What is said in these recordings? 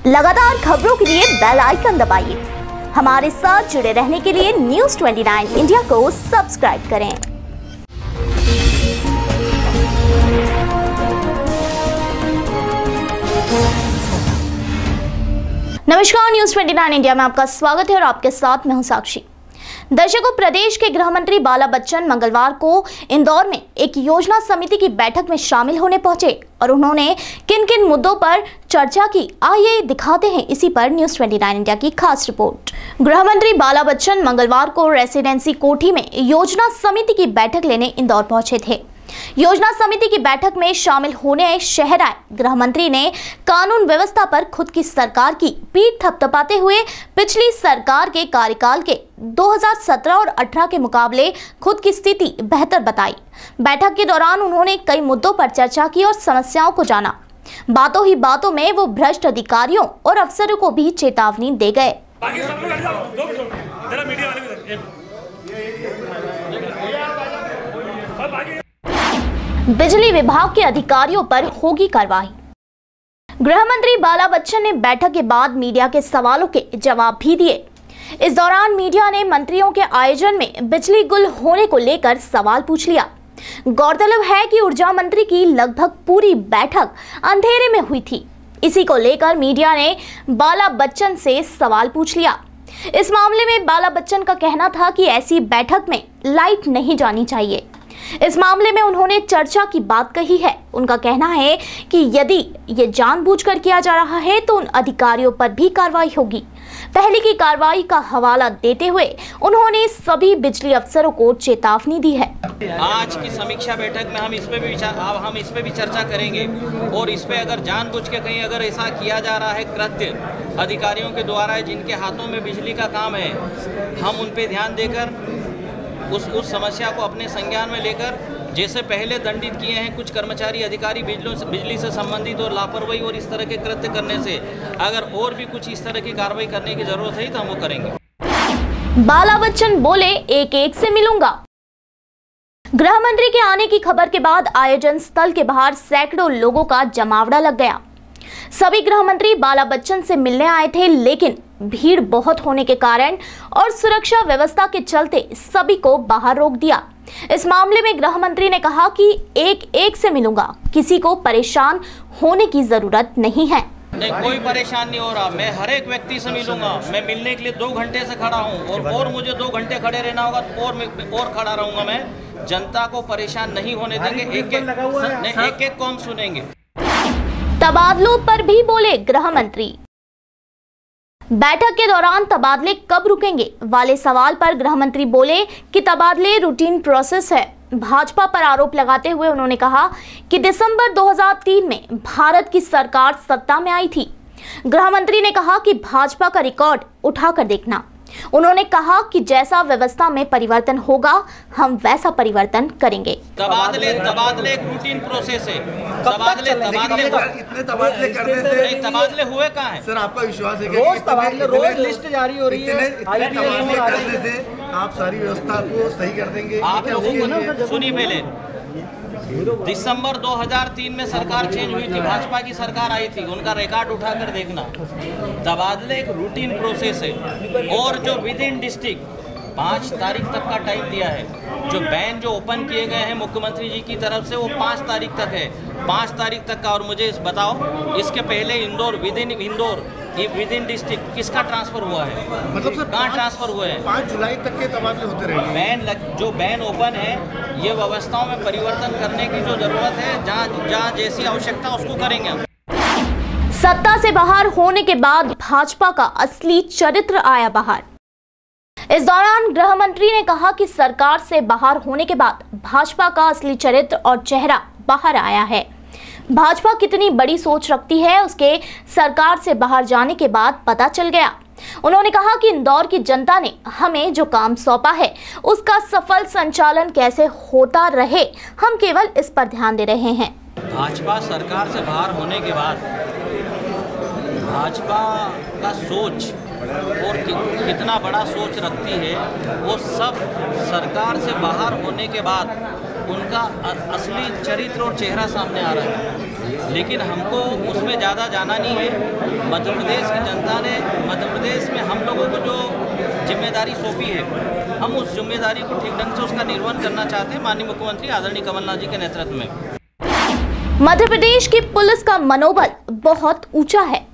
लगातार खबरों के लिए बेल आइकन दबाइए। हमारे साथ जुड़े रहने के लिए न्यूज़ 29 इंडिया को सब्सक्राइब करें। नमस्कार, न्यूज़ 29 इंडिया में आपका स्वागत है और आपके साथ मैं हूं साक्षी। दर्शकों, प्रदेश के गृह मंत्री बाला बच्चन मंगलवार को इंदौर में एक योजना समिति की बैठक में शामिल होने पहुंचे और उन्होंने किन किन मुद्दों पर चर्चा की, आइए दिखाते हैं इसी पर न्यूज़ 29 इंडिया की खास रिपोर्ट। गृह मंत्री बाला बच्चन मंगलवार को रेसिडेंसी कोठी में योजना समिति की बैठक लेने इंदौर पहुंचे थे। योजना समिति की बैठक में शामिल होने शहर आए गृह मंत्री ने कानून व्यवस्था पर खुद की सरकार की पीठ थपथपाते हुए पिछली सरकार के कार्यकाल के 2017 और 18 के मुकाबले खुद की स्थिति बेहतर बताई। बैठक के दौरान उन्होंने कई मुद्दों पर चर्चा की और समस्याओं को जाना। बातों ही बातों में वो भ्रष्ट अधिकारियों और अफसरों को भी चेतावनी दे गए। बिजली विभाग के अधिकारियों पर होगी कार्रवाई। गृह मंत्री बाला बच्चन ने बैठक के बाद मीडिया के सवालों के जवाब भी दिए। इस दौरान मीडिया ने मंत्रियों के आयोजन में बिजली गुल होने को लेकर सवाल पूछ लिया। गौरतलब है कि ऊर्जा मंत्री की लगभग पूरी बैठक अंधेरे में हुई थी। इसी को लेकर मीडिया ने बाला बच्चन से सवाल पूछ लिया। इस मामले में बाला बच्चन का कहना था कि ऐसी बैठक में लाइट नहीं जानी चाहिए। इस मामले में उन्होंने चर्चा की बात कही है। उनका कहना है कि यदि ये जानबूझकर किया जा रहा है तो उन अधिकारियों पर भी कार्रवाई होगी। पहले की कार्रवाई का हवाला देते हुए उन्होंने सभी बिजली अफसरों को चेतावनी दी है। आज की समीक्षा बैठक में हम इस पे भी चर्चा करेंगे और इस पे अगर जानबूझ के कहीं अगर ऐसा किया जा रहा है कृत्य अधिकारियों के द्वारा जिनके हाथों में बिजली का काम है, हम उन पे ध्यान देकर उस समस्या को अपने संज्ञान में लेकर, जैसे पहले दंडित किए हैं कुछ कर्मचारी अधिकारी बिजली से संबंधित और लापरवाही और इस तरह के कृत्य करने से, अगर और भी कुछ इस तरह की कार्रवाई करने की जरूरत है तो हम वो करेंगे। बाला बच्चन बोले, एक एक से मिलूंगा। गृह मंत्री के आने की खबर के बाद आयोजन स्थल के बाहर सैकड़ों लोगों का जमावड़ा लग गया। सभी गृह मंत्री बाला बच्चन से मिलने आए थे, लेकिन भीड़ बहुत होने के कारण और सुरक्षा व्यवस्था के चलते सभी को बाहर रोक दिया। इस मामले में गृह मंत्री ने कहा कि एक एक से मिलूंगा, किसी को परेशान होने की जरूरत नहीं है। नहीं, कोई परेशान नहीं हो रहा। मैं हर एक व्यक्ति से मिलूंगा। मैं मिलने के लिए 2 घंटे से खड़ा हूँ और मुझे 2 घंटे खड़े रहना होगा और खड़ा रहूंगा। मैं जनता को परेशान नहीं होने देंगे। एक एक को हम सुनेंगे। तबादलों पर भी बोले गृह मंत्री। बैठक के दौरान तबादले कब रुकेंगे वाले सवाल पर गृह मंत्री बोले कि तबादले रूटीन प्रोसेस है। भाजपा पर आरोप लगाते हुए उन्होंने कहा कि दिसंबर 2003 में भारत की सरकार सत्ता में आई थी। गृह मंत्री ने कहा कि भाजपा का रिकॉर्ड उठाकर देखना। उन्होंने कहा कि जैसा व्यवस्था में परिवर्तन होगा हम वैसा परिवर्तन करेंगे। तबादले एक रूटीन प्रोसेस है। तबादले इतने तबादले करने से तबादले हुए कहाँ हैं? सर, आपका विश्वास है कि रोज लिस्ट जारी हो रही है। तबादले करने से आप सारी व्यवस्था को सही कर देंगे? आप लोगों सुनिए, पहले दिसंबर 2003 में सरकार चेंज हुई थी, भाजपा की सरकार आई थी, उनका रिकॉर्ड उठाकर देखना। तबादले एक रूटीन प्रोसेस है और जो विद इन डिस्ट्रिक्ट 5 तारीख तक का टाइम दिया है। जो बैन जो ओपन किए गए हैं मुख्यमंत्री जी की तरफ से वो 5 तारीख तक है। 5 तारीख तक का। और मुझे बताओ, इसके पहले इंदौर विद इन डिस्ट्रिक्ट किसका ट्रांसफर हुआ है? मतलब सर, कहाँ ट्रांसफर हुए हैं? 5 जुलाई तक के तबादले होते रहेंगे। जो बैन ओपन है, ये व्यवस्थाओं में परिवर्तन करने की जो जरूरत है, जहाँ जैसी आवश्यकता उसको करेंगे हम। सत्ता से बाहर होने के बाद भाजपा का असली चरित्र आया बाहर। इस दौरान गृह मंत्री ने कहा कि सरकार से बाहर होने के बाद भाजपा का असली चरित्र और चेहरा बाहर आया है। भाजपा कितनी बड़ी सोच रखती है उसके सरकार से बाहर जाने के बाद पता चल गया। उन्होंने कहा कि इंदौर की जनता ने हमें जो काम सौंपा है उसका सफल संचालन कैसे होता रहे, हम केवल इस पर ध्यान दे रहे हैं। भाजपा सरकार से बाहर होने के बाद भाजपा का सोच और कितना बड़ा सोच रखती है, वो सब सरकार से बाहर होने के बाद उनका असली चरित्र और चेहरा सामने आ रहा है। लेकिन हमको उसमें ज़्यादा जाना नहीं है। मध्य प्रदेश की जनता ने मध्य प्रदेश में हम लोगों को जो जिम्मेदारी सौंपी है, हम उस जिम्मेदारी को ठीक ढंग से उसका निर्वहन करना चाहते हैं माननीय मुख्यमंत्री आदरणीय कमलनाथ जी के नेतृत्व में। मध्य प्रदेश की पुलिस का मनोबल बहुत ऊंचा है।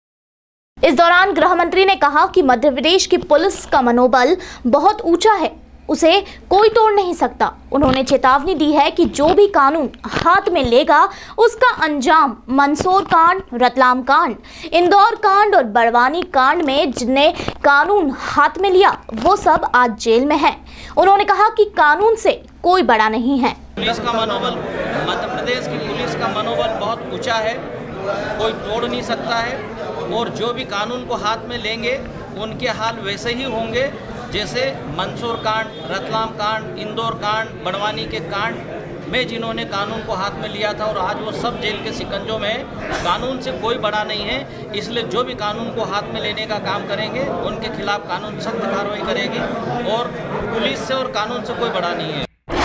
इस दौरान गृह मंत्री ने कहा कि मध्य प्रदेश की पुलिस का मनोबल बहुत ऊंचा है, उसे कोई तोड़ नहीं सकता। उन्होंने चेतावनी दी है कि जो भी कानून हाथ में लेगा उसका अंजाम मंदसौर कांड, रतलाम कांड, इंदौर कांड और बड़वानी कांड में जिन्हें कानून हाथ में लिया वो सब आज जेल में है। उन्होंने कहा कि कानून से कोई बड़ा नहीं है। पुलिस का मनोबल, मध्य प्रदेश की पुलिस का मनोबल बहुत ऊंचा है, कोई तोड़ नहीं सकता है। और जो भी कानून को हाथ में लेंगे उनके हाल वैसे ही होंगे जैसे मंदसौर कांड, रतलाम कांड, इंदौर कांड, बड़वानी के कांड में जिन्होंने कानून को हाथ में लिया था और आज वो सब जेल के शिकंजों में है। कानून से कोई बड़ा नहीं है, इसलिए जो भी कानून को हाथ में लेने का काम करेंगे उनके खिलाफ कानून सख्त कार्रवाई करेगी और पुलिस से और कानून से कोई बड़ा नहीं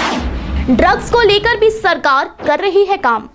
है। ड्रग्स को लेकर भी सरकार कर रही है काम।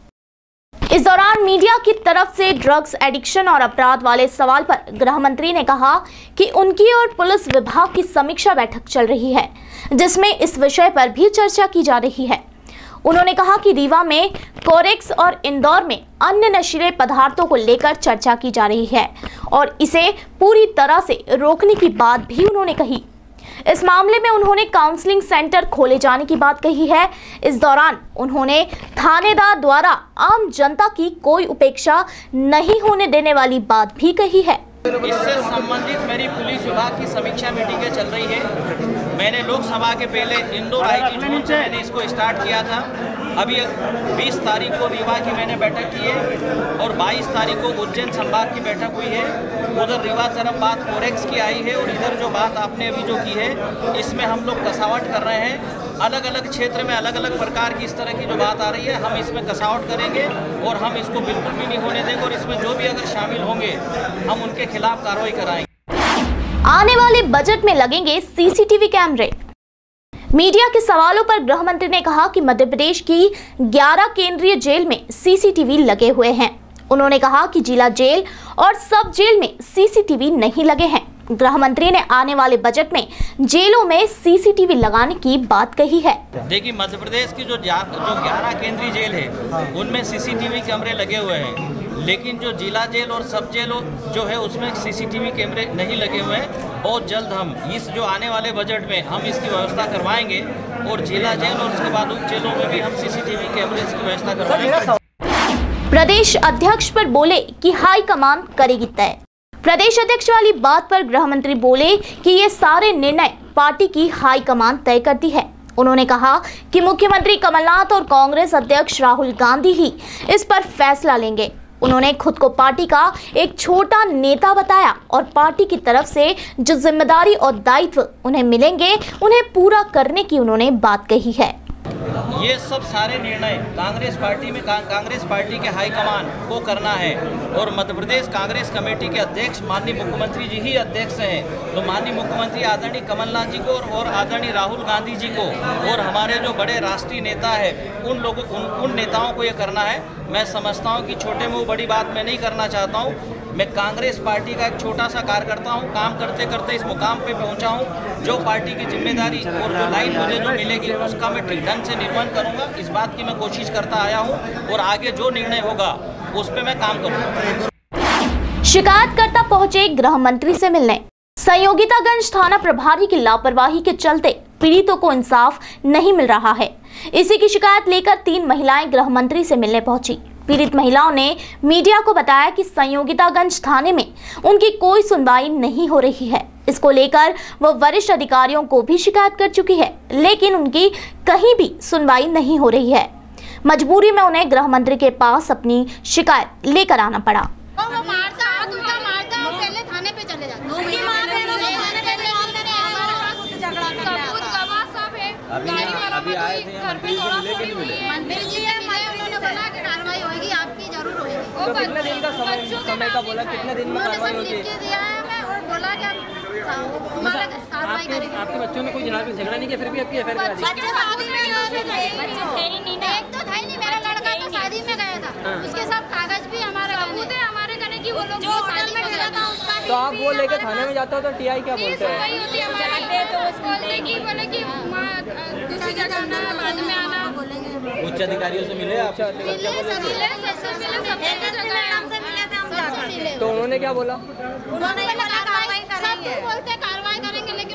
इस दौरान मीडिया की तरफ से ड्रग्स एडिक्शन और अपराध वाले सवाल पर गृह मंत्री ने कहा कि उनकी और पुलिस विभाग की समीक्षा बैठक चल रही है, जिसमें इस विषय पर भी चर्चा की जा रही है। उन्होंने कहा कि रीवा में कोरेक्स और इंदौर में अन्य नशीले पदार्थों को लेकर चर्चा की जा रही है और इसे पूरी तरह से रोकने की बात भी उन्होंने कही। इस मामले में उन्होंने काउंसलिंग सेंटर खोले जाने की बात कही है। इस दौरान उन्होंने थानेदार द्वारा आम जनता की कोई उपेक्षा नहीं होने देने वाली बात भी कही है। इससे संबंधित मेरी पुलिस विभाग की समीक्षा मीटिंगें चल रही है। मैंने लोकसभा के पहले इंदौर आईजी जोन से मैंने इसको स्टार्ट किया था। अभी 20 तारीख को रीवा की मैंने बैठक की है और 22 तारीख को उज्जैन संभाग की बैठक हुई है। उधर रीवा तरफ बात कोरेक्स की आई है और इधर जो बात आपने अभी जो की है इसमें हम लोग कसावट कर रहे हैं। अलग अलग क्षेत्र में अलग अलग प्रकार की इस तरह की जो बात आ रही है हम इसमें कसावट करेंगे और हम इसको बिल्कुल भी नहीं होने देंगे और इसमें जो भी अगर शामिल होंगे हम उनके खिलाफ कार्रवाई कराएंगे। आने वाले बजट में लगेंगे सीसीटीवी कैमरे। मीडिया के सवालों पर गृह मंत्री ने कहा कि मध्य प्रदेश की 11 केंद्रीय जेल में सीसीटीवी लगे हुए हैं। उन्होंने कहा कि जिला जेल और सब जेल में सीसीटीवी नहीं लगे हैं। गृह मंत्री ने आने वाले बजट में जेलों में सीसीटीवी लगाने की बात कही है। देखिए, मध्य प्रदेश की जो 11 केंद्रीय जेल है उनमें सीसीटीवी कैमरे लगे हुए हैं, लेकिन जो जिला जेल और सब जेल जो है उसमें सीसीटीवी कैमरे नहीं लगे हुए हैं। बहुत जल्द हम इस जो आने वाले बजट में हम इसकी व्यवस्था करवाएंगे और जिला जेल और उसके बाद उप जेलों में भी हम सीसीटीवी कैमरे की व्यवस्था करवाएंगे। प्रदेश अध्यक्ष पर बोले कि हाईकमान करेगी तय। प्रदेश अध्यक्ष वाली बात पर गृह मंत्री बोले कि ये सारे निर्णय पार्टी की हाईकमान तय करती है। उन्होंने कहा कि मुख्यमंत्री कमलनाथ और कांग्रेस अध्यक्ष राहुल गांधी ही इस पर फैसला लेंगे। उन्होंने खुद को पार्टी का एक छोटा नेता बताया और पार्टी की तरफ से जो जिम्मेदारी और दायित्व उन्हें मिलेंगे उन्हें पूरा करने की उन्होंने बात कही है। ये सब सारे निर्णय कांग्रेस पार्टी में कांग्रेस पार्टी के हाईकमान को करना है और मध्य प्रदेश कांग्रेस कमेटी के अध्यक्ष माननीय मुख्यमंत्री जी ही अध्यक्ष हैं। तो माननीय मुख्यमंत्री आदरणीय कमलनाथ जी को और आदरणीय राहुल गांधी जी को और हमारे जो बड़े राष्ट्रीय नेता है उन नेताओं को ये करना है। मैं समझता हूँ कि छोटे मुँह बड़ी बात मैं नहीं करना चाहता हूँ। मैं कांग्रेस पार्टी का एक छोटा सा कार्यकर्ता हूँ, काम करते करते इस मुकाम पे पहुँचा हूँ। जो पार्टी की जिम्मेदारी और जो लाइन मुझे जो मिलेगी उसका मैं ठीक ढंग से निर्वहन करूँगा। इस बात की मैं कोशिश करता आया हूँ और आगे जो निर्णय होगा उस पर मैं काम करूँगा। शिकायतकर्ता पहुंचे गृह मंत्री से मिलने। संयोगितागंज थाना प्रभारी की लापरवाही के चलते पीड़ितों को इंसाफ नहीं मिल रहा है। इसी की शिकायत लेकर 3 महिलाएं गृह मंत्री से मिलने पहुंची। पीड़ित महिलाओं ने मीडिया को बताया कि संयोगितागंज थाने में उनकी कोई सुनवाई नहीं हो रही है। इसको लेकर वह वरिष्ठ अधिकारियों को भी शिकायत कर चुकी है, लेकिन उनकी कहीं भी सुनवाई नहीं हो रही है। मजबूरी में उन्हें गृह मंत्री के पास अपनी शिकायत लेकर आना पड़ा। पहले थाने पे चले जाते अभी आए थे घर पे मंदिर जी उन्होंने बोला कि कार्रवाई होगी, आपकी जरूर होगी। कितने दिन का समय का बोला, कितने दिन में कार्रवाई होगी? दिया है हमें और बोला कि हमारा कार्रवाई करेंगे। आपके बच्चों ने कोई झगड़ा नहीं किया, फिर भी आपकी एफआईआर करा दी? एक तो था ही नहीं, मेरा लड़का तो शादी में गया था। उसके सब कागज भी हमारे सबूत है हमारे कहने की वो लोग जो होटल में ठहरा था उसका। तो आप वो लेके थाने में जाते हो तो टीआई क्या बोलते हैं? वही होती है हमारी, तो बोले कि दूसरी जगह आना बाद में आना। उच्च अधिकारियों से मिले आप? तो उन्होंने क्या बोला? उन्होंने कार्रवाई करेंगे, बोलते कार्रवाई करेंगे, लेकिन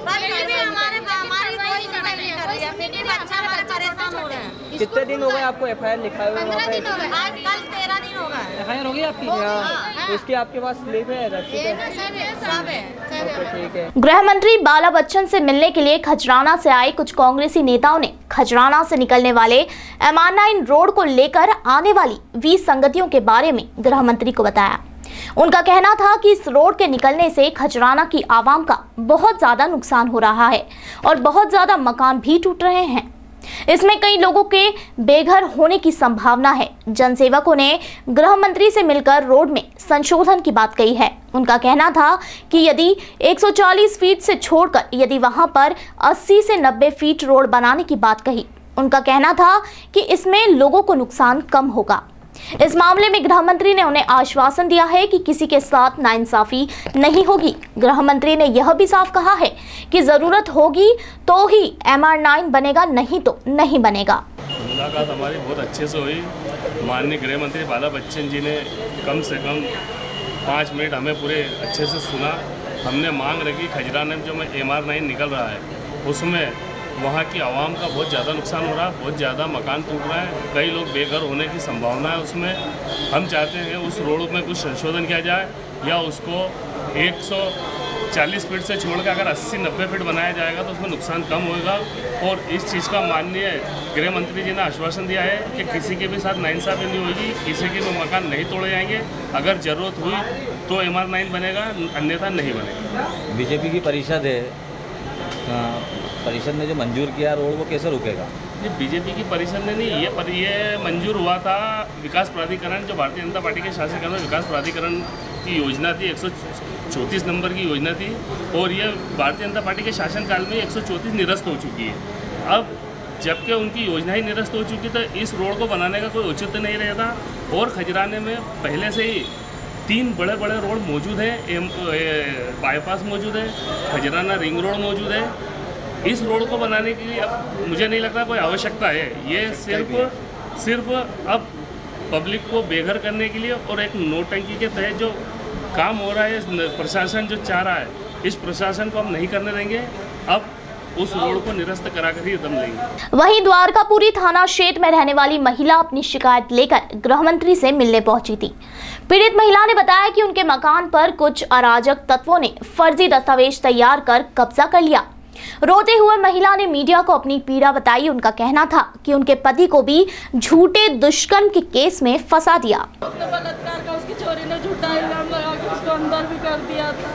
कितने दिन हो गए आपको एफआईआर लिखा हुआ? 15 दिन हो गए, आज कल 13 दिन हो गए। एफआईआर हो गई आपकी? हाँ। इसकी आपके पास स्लिप है? सब है। ठीक है। गृह मंत्री बाला बच्चन से मिलने के लिए खजराना से आए कुछ कांग्रेसी नेताओं ने खजराना से निकलने वाले MR9 रोड को लेकर आने वाली विसंगतियों के बारे में गृह मंत्री को बताया। उनका कहना था कि इस रोड के निकलने से खजराना की आवाम का बहुत ज्यादा नुकसान हो रहा है और बहुत ज्यादा मकान भी टूट रहे हैं। इसमें कई लोगों के बेघर होने की संभावना है। जनसेवकों ने गृह मंत्री से मिलकर रोड में संशोधन की बात कही है। उनका कहना था कि यदि 140 फीट से छोड़कर यदि वहां पर 80 से 90 फीट रोड बनाने की बात कही। उनका कहना था कि इसमें लोगों को नुकसान कम होगा। इस मामले में गृह मंत्री ने उन्हें आश्वासन दिया है कि किसी के साथ नाइंसाफी नहीं होगी। गृह मंत्री ने यह भी साफ कहा है कि जरूरत होगी तो ही MR9 बनेगा, नहीं तो नहीं बनेगा। मुलाकात हमारी बहुत अच्छे से हुई। माननीय गृह मंत्री बाला बच्चन जी ने कम से कम 5 मिनट हमें पूरे अच्छे से सुना। हमने मांग रखी खजराना में जो MR9 निकल रहा है उसमें वहाँ की आवाम का बहुत ज़्यादा नुकसान हो रहा है, बहुत ज़्यादा मकान टूट रहा है, कई लोग बेघर होने की संभावना है उसमें। हम चाहते हैं उस रोड में कुछ संशोधन किया जाए या उसको 140 फीट से छोड़ के अगर 80-90 फीट बनाया जाएगा तो उसमें नुकसान कम होगा। और इस चीज़ का माननीय गृह मंत्री जी ने आश्वासन दिया है कि किसी के भी साथ नाइंसाफी नहीं होगी, किसी के भी मकान नहीं तोड़े जाएंगे। अगर ज़रूरत हुई तो MR9 बनेगा, अन्यथा नहीं बनेगा। बीजेपी की परिषद है, परिषद ने जो मंजूर किया रोड वो कैसे रुकेगा? ये बीजेपी की परिषद ने नहीं, ये मंजूर हुआ था विकास प्राधिकरण, जो भारतीय जनता पार्टी के शासनकाल में विकास प्राधिकरण की योजना थी, 134 नंबर की योजना थी। और ये भारतीय जनता पार्टी के शासनकाल में 134 निरस्त हो चुकी है। अब जबकि उनकी योजना ही निरस्त हो चुकी, तो इस रोड को बनाने का कोई औचित्य नहीं रहता। और खजराने में पहले से ही 3 बड़े बड़े रोड मौजूद हैं, बाईपास मौजूद है, खजराना रिंग रोड मौजूद है। इस रोड को बनाने के लिए अब मुझे नहीं लगता कोई आवश्यकता है। ये सिर्फ अब पब्लिक को बेघर करने के लिए और एक नोटंकी के तहत जो काम हो रहा है, प्रशासन जो चाह रहा है, इस प्रशासन को हम नहीं करने देंगे। अब उस रोड को निरस्त कराकर ही दम लेंगे। वहीं द्वारकापुरी थाना क्षेत्र में रहने वाली महिला अपनी शिकायत लेकर गृह मंत्री से मिलने पहुंची थी। पीड़ित महिला ने बताया कि उनके मकान पर कुछ अराजक तत्वों ने फर्जी दस्तावेज तैयार कर कब्जा कर लिया। रोते हुए महिला ने मीडिया को अपनी पीड़ा बताई। उनका कहना था कि उनके पति को भी झूठे दुष्कर्म के केस में फंसा दिया। बलात्कार का उसकी चोरी ने झूठा इल्जाम लगा के उसको अंदर भी कर दिया था।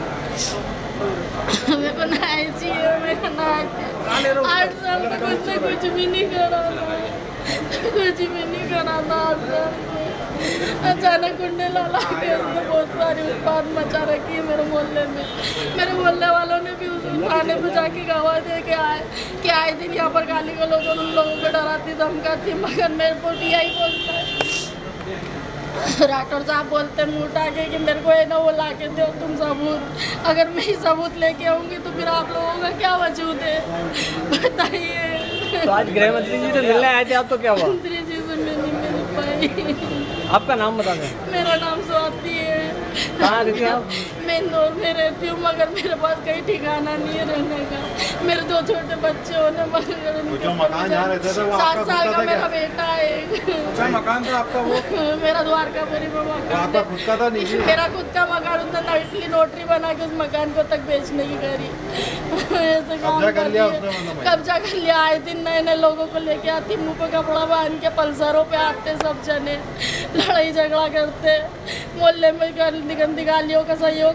मेरे को न्याय चाहिए, मेरा न्याय। 8 साल तक उसने कुछ भी नहीं करा था, कुछ भी नहीं करा था। अचानक गुंडे ला के उसने बहुत सारी उत्पाद मचा रखी है मेरे मोहल्ले में। मेरे मोहल्ले वालों ने भी उस थाने पर जाके गवाह दे के आए कि आए दिन यहाँ पर गाली गलौज और उन लोगों को डराती धमकाती, मगर मेरे को यही बोलता है। राठौर साहब बोलते मुँह उठा के कि मेरे को ये ना वो ला के दो तुम सबूत। अगर मैं ही सबूत लेके आऊँगी तो फिर आप लोगों का क्या वजूद है, बताइए। तो आज गृह मंत्री जी से मिलने आए थे आप, तो क्या हुआ? मंत्री जी से मैं नहीं मिल पाई। आपका नाम बता दें। मेरा नाम स्वाति है। कहाँ रहती हैं आप? मैं इंदौर में रहती हूँ, मगर मेरे पास कहीं ठिकाना नहीं है रहने का। मेरे 2 छोटे बच्चे होने, मगर जो मकान जहाँ रहते थे वो 7 साल का मेरा बेटा है। क्या मकान था आपका? वो मेरा द्वारकापुरी में मकान आपका खुद का था? नहीं, मेरा खुद का मकान था। नकली नोटरी बना के उस मकान को तक बेचने की करी। ऐसे कब्जा कर लिया उसने? कब्जा कर लिया। आए दिन नए नए लोगों को लेके आती, मुँह पे कपड़ा बांध के पल्सरों पे आते सब जने, लड़ाई झगड़ा करते, मोहल्ले में गंदी गालियों का सहयोग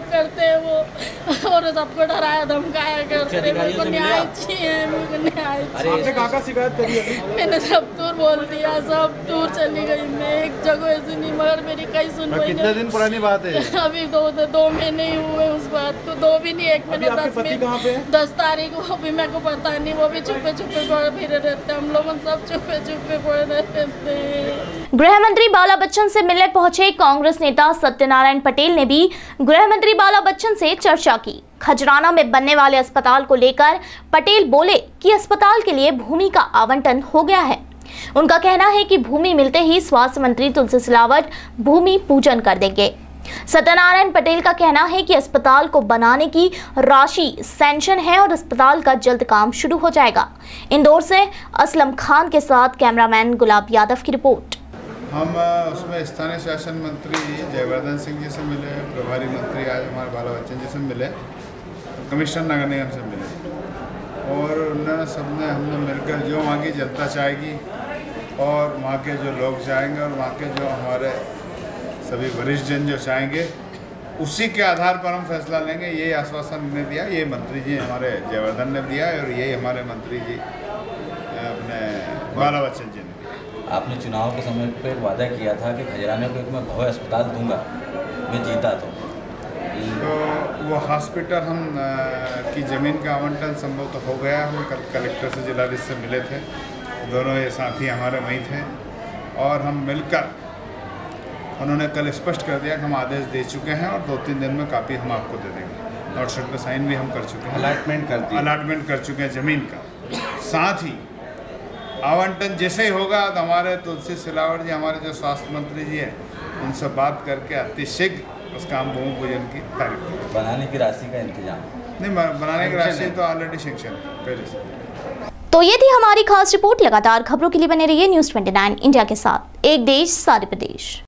सब करते हैं वो, और सबको डराया धमकाया करते हैं। मेरे को न्याय चाहिए, मेरे को न्याय चाहिए। आपने कहाँ शिकायत करी अभी? मैंने सब दूर बोल दिया, सब दूर चली गई मैं, एक जगह ऐसी नहीं, मगर मेरी कई सुनवाई। कितने दिन पुरानी बात है? अभी 2 महीने ही हुए उस बात को, 2 भी नहीं, 1 महीने 10 तारीख, वो भी मेरे को पता नहीं, वो भी चुपे चुपे पड़े फिरे रहते, हम लोग सब चुपे चुपे पड़े रहते। गृह मंत्री बाला बच्चन से मिलने पहुंचे कांग्रेस नेता सत्यनारायण पटेल ने भी गृह मंत्री बाला बच्चन से चर्चा की। खजराना में बनने वाले अस्पताल को लेकर पटेल बोले कि अस्पताल के लिए भूमि का आवंटन हो गया है। उनका कहना है कि भूमि मिलते ही स्वास्थ्य मंत्री तुलसी सिलावट भूमि पूजन कर देंगे। सत्यनारायण पटेल का कहना है कि अस्पताल को बनाने की राशि सैंक्शन है और अस्पताल का जल्द काम शुरू हो जाएगा। इंदौर से असलम खान के साथ कैमरामैन गुलाब यादव की रिपोर्ट। हम उसमें स्थानीय शासन मंत्री जयवर्धन सिंह जी से मिले, प्रभारी मंत्री आज हमारे बाला बच्चन जी से मिले, कमिश्नर नगर निगम से मिले, और उन्होंने सबने हमने मिलकर जो वहाँ की जनता चाहेगी और वहाँ के जो लोग चाहेंगे और वहाँ के जो हमारे सभी वरिष्ठ जन जो चाहेंगे उसी के आधार पर हम फैसला लेंगे। यही आश्वासन ने दिया, ये मंत्री जी हमारे जयवर्धन ने दिया और यही हमारे मंत्री जी अपने बाला बच्चन जी ने। आपने चुनाव के समय पे वादा किया था कि खजराने को एक मैं भव्य अस्पताल दूंगा, मैं जीता तो वो हॉस्पिटल हम की ज़मीन का आवंटन संभव तो हो गया। हम कल कलेक्टर से जिलाधीश से मिले थे, दोनों ये साथी हमारे वहीं थे और हम मिलकर उन्होंने कल स्पष्ट कर दिया कि हम आदेश दे चुके हैं और 2-3 दिन में कापी हम आपको दे देंगे। नोट शीट पर साइन भी हम कर चुके हैं, अलाटमेंट कर चुके हैं ज़मीन का। साथ ही आवंटन जैसे ही होगा तो हमारे तुलसी सिलावट जी, हमारे जो स्वास्थ्य मंत्री जी हैं, उनसे बात करके अतिशीघ्र उसका हम भूमि पूजन की तारीख बनाने की राशि का इंतजाम नहीं, बनाने की राशि तो ऑलरेडी सेंक्शन पहले से। तो ये थी हमारी खास रिपोर्ट। लगातार खबरों के लिए बने रहिए न्यूज़ 29 इंडिया के साथ। एक देश सारे प्रदेश।